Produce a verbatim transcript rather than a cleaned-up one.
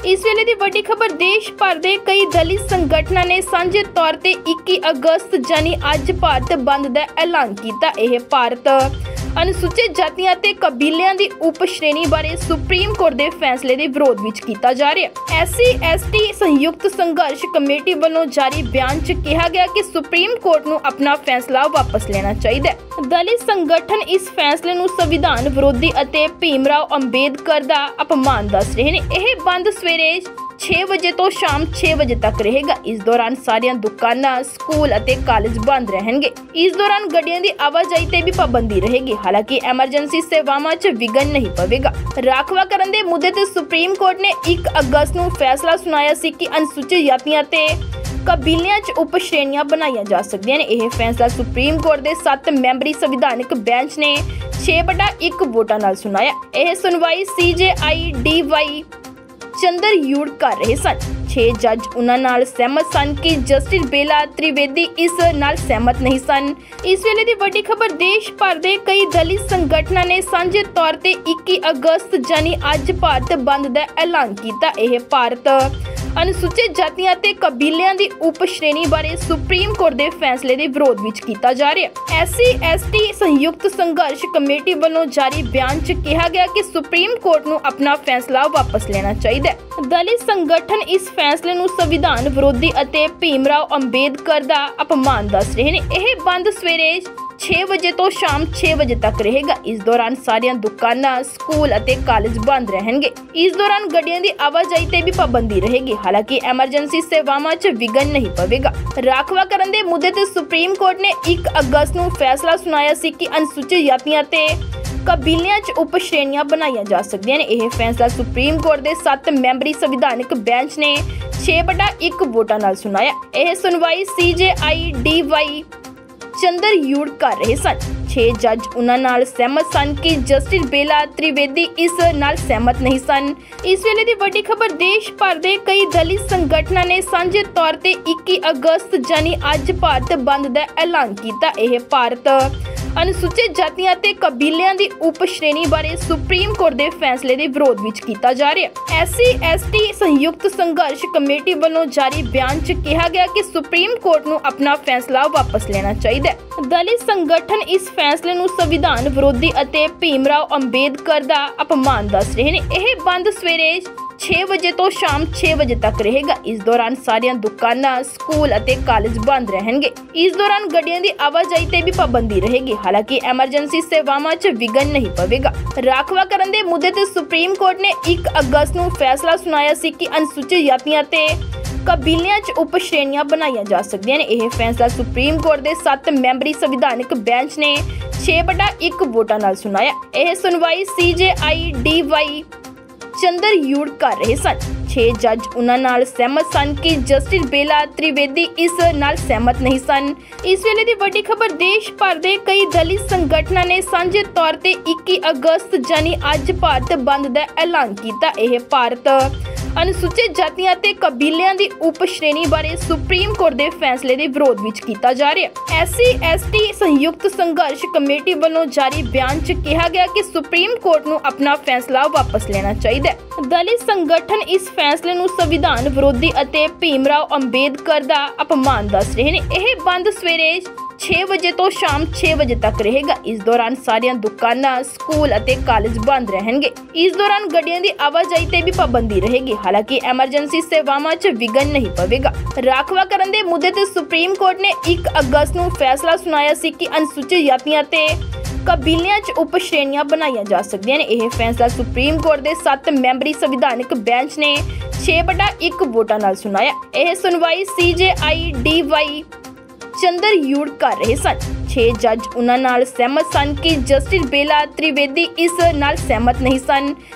इस वेले दी वड्डी खबर देश भर दे कई दलित संगठनां ने सांझे तौर ते इक्की अगस्त यानी अज भारत बंद दा ऐलान कीता। यह भारत अनुसूचित जातियां ते कबीलियां दी उप श्रेणी बारे सुप्रीम कोर्ट दे फैसले दे विरोध विच कीता जा रहा है। एस सी एस टी संयुक्त संघर्ष कमेटी वालों जारी बयान च कहा गया कि सुप्रीम कोर्ट नूं अपना फैसला वापस लेना चाहिए। दलित संगठन इस फैसले नूं संविधान विरोधी अते भीमराव अंबेडकर दा अपमान दस रहे हैं। यह बंद सवेरे छे बजे तो शाम छे बजे तक रहेगा। इस दौरान सारियां दुकानां, स्कूल अते कॉलेज बंद रहणगे। इस दौरान गड्डियां दी आवाजाही ते भी पाबंदी रहेगी। हालांकि एमरजेंसी सेवावां च विघन नहीं पवेगा। राखवा करन दे मुद्दे ते सुप्रीम कोर्ट ने एक अगस्त नूं फैसला सुनाया सी कि अनुसूचित जातियां ते कबीलियां च उप श्रेणियां बनाईयां जा सकदियां ने। यह फैसला सुप्रीम कोर्ट दे सत्त मैंबरी संविधानिक बेंच ने छे बटा एक वोटां नाल सुनाया। यह सुनवाई C J I D Y Chandrachud कर रहे सन। छे जज उन्हां नाल सहमत सन कि जस्टिस बेला त्रिवेदी इस नाल सहमत नहीं सन। इस वेले दी वड्डी खबर देश भर दे कई दलित संगठनां ने सांझे तौर ते इक्की अगस्त यानी अज भारत बंद दा ऐलान कीता। यह भारत अनुसूचित जातियां ते कबीलियां दी उप श्रेणी बारे सुप्रीम कोर्ट दे फैसले दे विरोध विच कीता जा रहा है। एस सी एस टी संयुक्त संघर्ष कमेटी वालों जारी बयान च कहा गया कि सुप्रीम कोर्ट नूं अपना फैसला वापस लेना चाहिए। दलित संगठन इस फैसले नूं संविधान विरोधी अते भीमराव अंबेडकर दा अपमान दस रहे हैं। यह बंद सवेरे छे बजे तो शाम छे बजे तक रहेगा। इस दौरान सारियां दुकानां, स्कूल अते कॉलेज बंद रहणगे। इस दौरान गड्डियां दी आवाजाही ते भी पाबंदी रहेगी। हालांकि एमरजेंसी सेवावां च विघन नहीं पवेगा। राखवा करन दे मुद्दे ते सुप्रीम कोर्ट ने एक अगस्त नूं फैसला सुनाया सी कि अनुसूचित जातियां ते कबीलियां च उप श्रेणियां बनाईयां जा सकदियां ने। यह फैसला सुप्रीम कोर्ट दे सत्त मैंबरी संविधानिक बेंच ने छे बटा एक वोटां नाल सुनाया। यह सुनवाई C J I D Y Chandrachud कर रहे सन। छे जज उन्हां नाल सहमत सन कि जस्टिस बेला त्रिवेदी इस नाल सहमत नहीं सन। इस वेले दी वड्डी खबर देश भर दे कई दलित संगठनां ने सांझे तौर ते इक्की अगस्त यानी अज भारत बंद दा ऐलान कीता। यह भारत अनुसूचित जातियां ते कबीलियां दी उप श्रेणी बारे सुप्रीम कोर्ट दे फैसले दे विरोध विच कीता जा रहा है। एस सी एस टी संयुक्त संघर्ष कमेटी वालों जारी बयान च कहा गया कि सुप्रीम कोर्ट नूं अपना फैसला वापस लेना चाहिए। दलित संगठन इस फैसले नूं संविधान विरोधी अते भीमराव अंबेडकर दा अपमान दस रहे हैं। यह बंद सवेरे छे बजे तो शाम छे बजे तक रहेगा। इस दौरान सारियां दुकानां, स्कूल अते कॉलेज बंद रहणगे। इस दौरान गड्डियां दी आवाजाही ते भी पाबंदी रहेगी। हालांकि एमरजेंसी सेवावां च विघन नहीं पवेगा। राखवा करन दे मुद्दे ते सुप्रीम कोर्ट ने एक अगस्त नूं फैसला सुनाया सी कि अनुसूचित जातियां ते कबीलियां च उप श्रेणियां बनाईयां जा सकदियां ने। यह फैसला सुप्रीम कोर्ट दे सत्त मैंबरी संविधानिक बेंच ने छे बटा एक वोटां नाल सुनाया। यह सुनवाई C J I D Y Chandrachud कर रहे सन। छे जज उन्हां नाल सहमत सन कि जस्टिस बेला त्रिवेदी इस नाल सहमत नहीं सन। इस वेले दी वड्डी खबर देश भर दे कई दलित संगठनां ने सांझे तौर ते इक्की अगस्त यानी अज भारत बंद दा ऐलान कीता। यह भारत अनुसूचित जातियां ते कबीलियां दी उप श्रेणी बारे सुप्रीम कोर्ट दे फैसले दे विरोध विच कीता जा रहा है। एस सी एस टी संयुक्त संघर्ष कमेटी वालों जारी बयान च कहा गया कि सुप्रीम कोर्ट नूं अपना फैसला वापस लेना चाहिए। दलित संगठन इस फैसले नूं संविधान विरोधी अते भीमराव अंबेडकर दा अपमान दस रहे हैं। यह बंद सवेरे छे बजे तो शाम छे बजे तक रहेगा। इस दौरान सारियां दुकानां, स्कूल अते कॉलेज बंद रहणगे। इस दौरान गड्डियां दी आवाजाही ते भी पाबंदी रहेगी। हालांकि एमरजेंसी सेवावां च विघन नहीं पवेगा। राखवा करन दे मुद्दे ते सुप्रीम कोर्ट ने एक अगस्त नूं फैसला सुनाया सी कि अनुसूचित जातियां ते कबीलियां च उप श्रेणियां बनाईयां जा सकदियां ने। यह फैसला सुप्रीम कोर्ट दे सत्त मैंबरी संविधानिक बेंच ने छे बटा एक वोटां नाल सुनाया। यह सुनवाई C J I D Y Chandrachud कर रहे सन। छे जज उन्हां नाल सहमत सन कि जस्टिस बेला त्रिवेदी इस नाल सहमत नहीं सन।